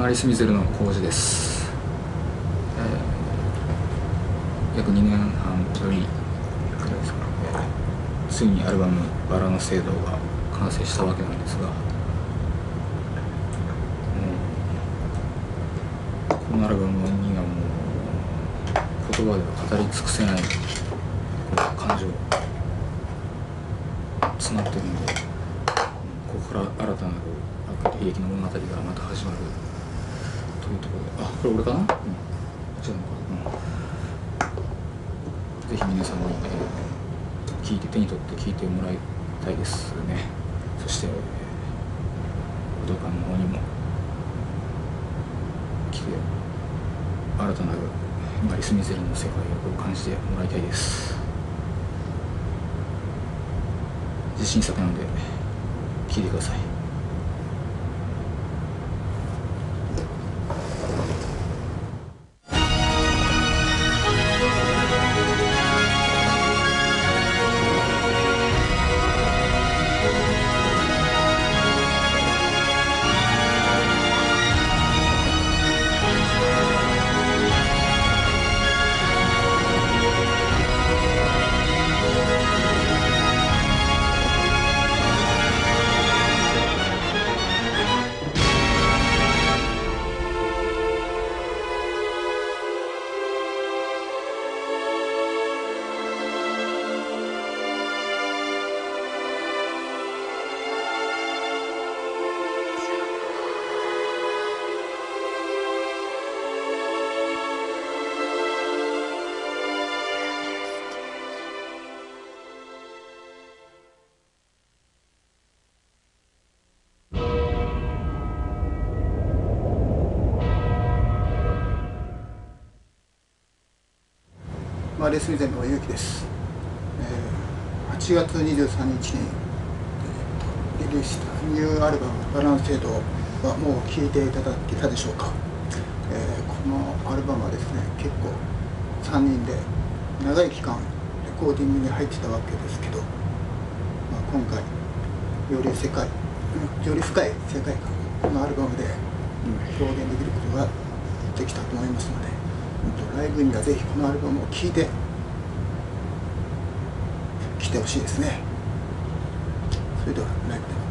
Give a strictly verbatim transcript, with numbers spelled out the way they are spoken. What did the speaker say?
リス・ミゼルの浩二です、えー、約にねんはんぶりくらいですか、えー、ついにアルバム「バラの聖堂」が完成したわけなんですが、うん、このアルバムにはもう言葉では語り尽くせない感情詰まってるんで、ここから新たなる悲劇の物語がまた始まるというところで、あ、これ俺かな、うん、違うのかな、うん、ぜひ皆さんに、えー、聞いて手に取って聞いてもらいたいですね。そして、えー、武道館の方にも来て新たなるマリス・ミゼルの世界を感じてもらいたいです。自信作なので聴いてください。 マリス・ミゼルのゆうきです、えー、はちがつにじゅうさんにちにリリースしたニューアルバム「バランス制度」はもう聴いていただけたでしょうか。えー、このアルバムはですね、結構さんにんで長い期間レコーディングに入ってたわけですけど、まあ、今回より世界より深い世界観をこのアルバムで表現できることができたと思いますので、ライブにはぜひこのアルバムを聴いて来てほしいですね。それではライブで。